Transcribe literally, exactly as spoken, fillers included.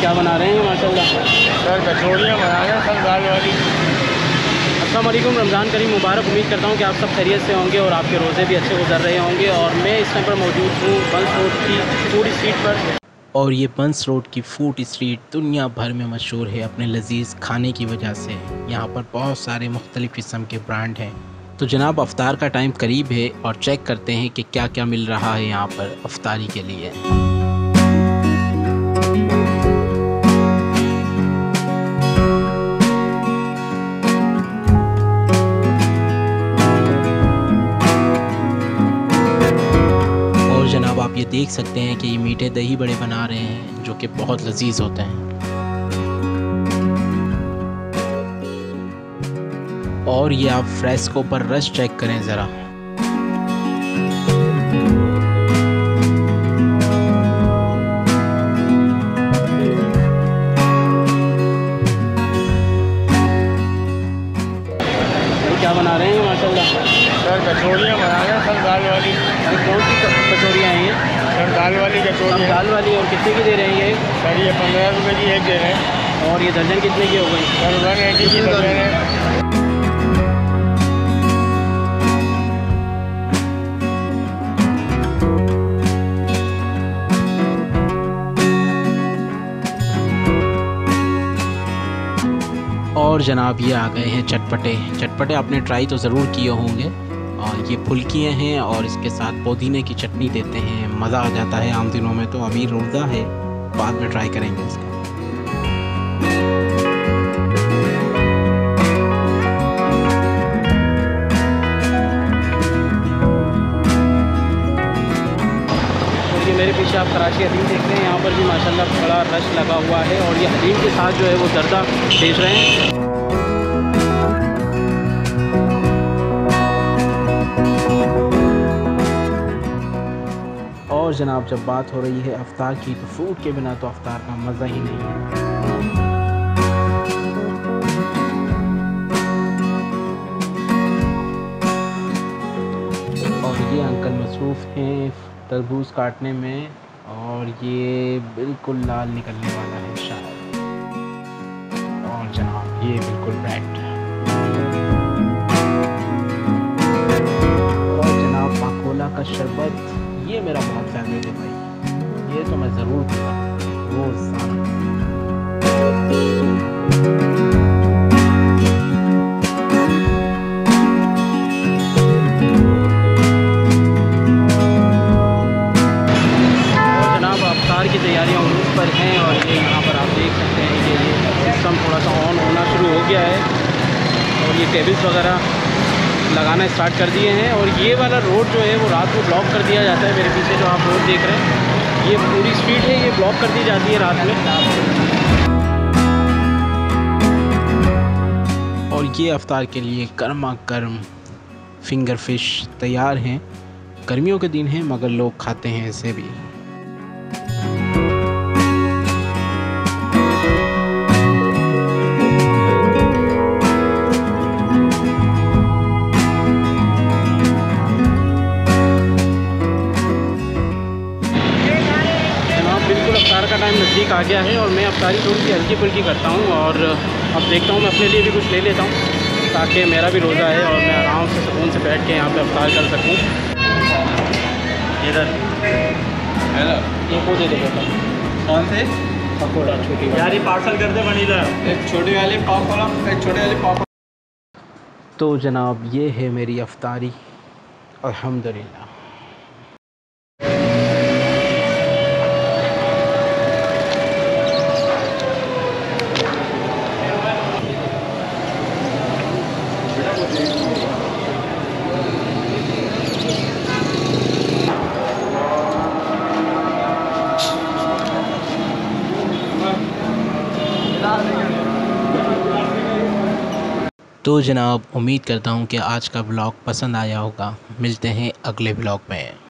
क्या बना रहे हैं माशाल्लाह? सर कचौड़ियाँ बना रहे हैं सर, दाल वाली। अस्सलाम वालेकुम, रमज़ान करीम मुबारक। उम्मीद करता हूँ कि आप सब खैरियत से होंगे और आपके रोज़े भी अच्छे गुजर रहे होंगे। और मैं इस टाइम पर मौजूद हूँ बंस रोड की फूड स्ट्रीट पर। और ये बंस रोड की फूड स्ट्रीट दुनिया भर में मशहूर है अपने लजीज़ खाने की वजह से। यहाँ पर बहुत सारे मुख्तलिफ़ किस्म के ब्रांड हैं। तो जनाब, अफ्तार का टाइम करीब है और चेक करते हैं कि क्या क्या मिल रहा है यहाँ पर अफ्तारी के लिए। जनाब, आप ये देख सकते हैं कि ये मीठे दही बड़े बना रहे हैं जो कि बहुत लजीज होते हैं। और ये आप फ्रेस्को पर रश चेक करें ज़रा। क्या बना रहे हैं माशाल्लाह? सर कचौड़ियाँ बना रहे हैं सर, दाल वाली। कौन सी कचौड़ियाँ हैं ये? सर दाल वाली कचौड़ी। दाल वाली। और कितने की दे रहे हैं ये? सर ये पंद्रह रुपये की एक दे रहे हैं। और ये दर्जन कितने की हो गई? सर वन एटी की दर्जन है। और जनाब, ये आ गए हैं चटपटे। चटपटे आपने ट्राई तो ज़रूर किए होंगे। और ये फुल्कियाँ हैं और इसके साथ पुदीने की चटनी देते हैं। मज़ा आ जाता है आम दिनों में। तो अभी रोज़ा है, बाद में ट्राई करेंगे इसको। और ये मेरे पीछे आप कराची हलीम देख रहे हैं। यहाँ पर भी माशाल्लाह बड़ा रश लगा हुआ है। और ये हलीम के साथ जो है वो जर्दा बेच रहे हैं। और जनाब, जब बात हो रही है अफ्तार की तो फूड के बिना तो अफ्तार का मज़ा ही नहीं है। और ये अंकल मसरूफ़ हैं तरबूज काटने में। और ये बिल्कुल लाल निकलने वाला है शायद। और जनाब, ये बिल्कुल रेड। और जनाब, माकोला का शरबत, ये मेरा बहुत फेवरेट है भाई। ये तो मैं ज़रूर पीता हूँ रोज़ाना। और जनाब, अफ्तार की तैयारियाँ उस पर हैं। और ये यहाँ पर आप देख सकते हैं कि ये सिस्टम थोड़ा सा ऑन होना शुरू हो गया है। और ये टेबल्स वगैरह लगाना स्टार्ट कर दिए हैं। और ये वाला रोड जो है वो रात को ब्लॉक कर दिया जाता है। मेरे पीछे जो आप रोड देख रहे हैं, ये पूरी स्ट्रीट है, ये ब्लॉक कर दी जाती है रात में। और ये अफ्तार के लिए गर्मा गर्म फिंगर फिश तैयार हैं। गर्मियों के दिन हैं मगर लोग खाते हैं इसे भी। अफ्तार का टाइम नज़दीक आ गया है और मैं अफ्तारी थोड़ी सी हल्की फुल्की करता हूँ। और अब देखता हूँ मैं अपने लिए भी कुछ ले लेता हूँ ताकि मेरा भी रोज़ा है और मैं आराम से सुकून से बैठ के यहाँ पे अफ्तार कर सकूँ। इधर ये को दे दो बेटा। कौन से? पकौड़ा छोटी यार, ये पार्सल कर दे वनीला। एक छोटी वाली पाव वाला, एक छोटी वाली पाव। तो जनाब, ये है मेरी अफ्तारी, अल्हम्दुलिल्लाह। तो जनाब, उम्मीद करता हूँ कि आज का ब्लॉग पसंद आया होगा। मिलते हैं अगले ब्लॉग में।